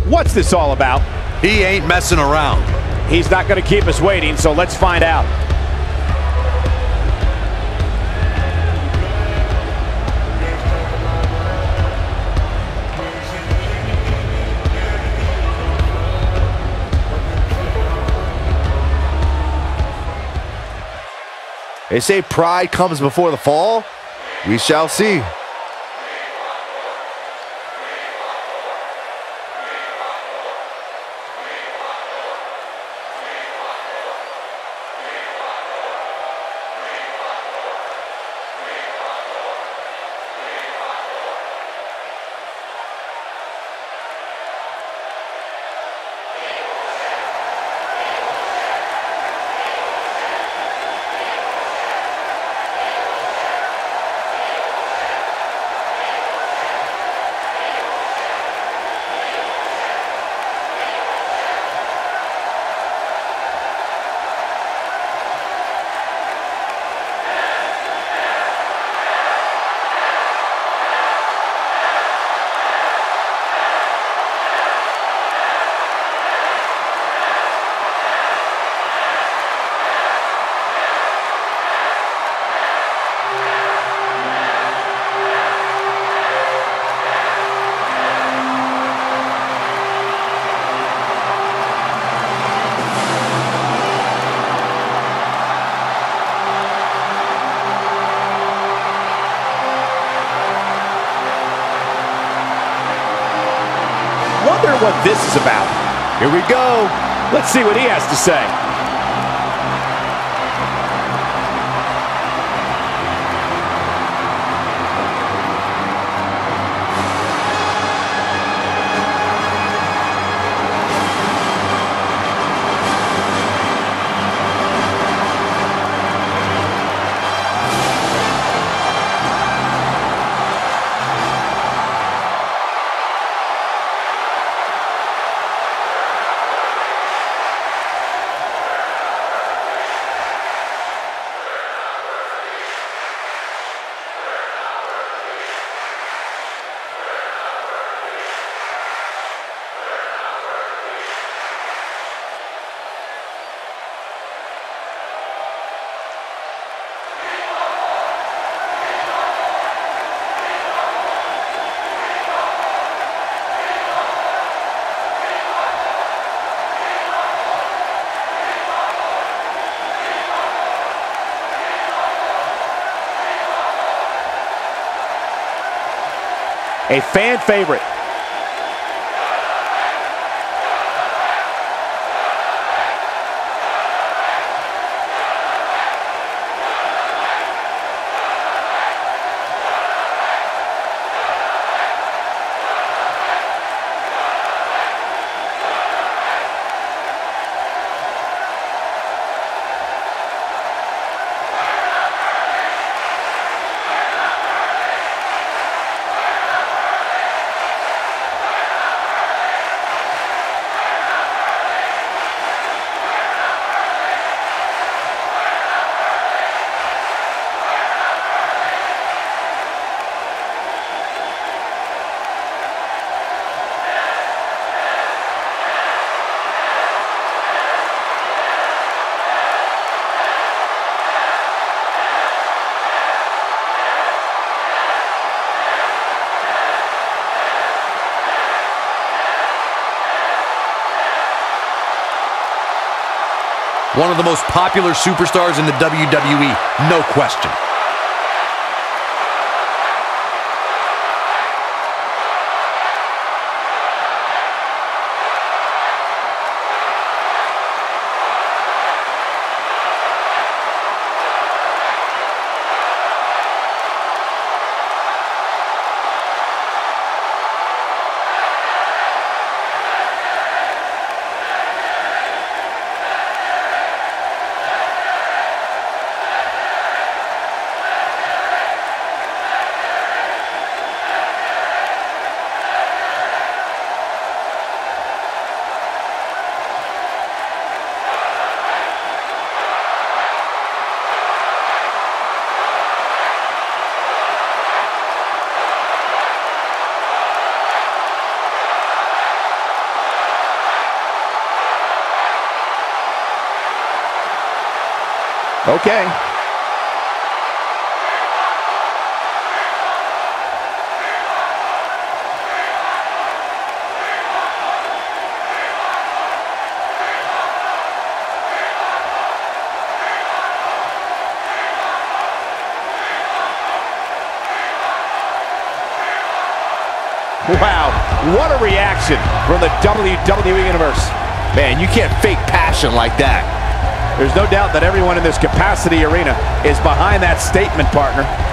What's this all about? He ain't messing around. He's not going to keep us waiting, so let's find out. They say pride comes before the fall. We shall see. Wonder what this is about. Here we go. Let's see what he has to say. A fan favorite. One of the most popular superstars in the WWE, no question. Okay. Wow, what a reaction from the WWE Universe. Man, you can't fake passion like that. There's no doubt that everyone in this capacity arena is behind that statement, partner.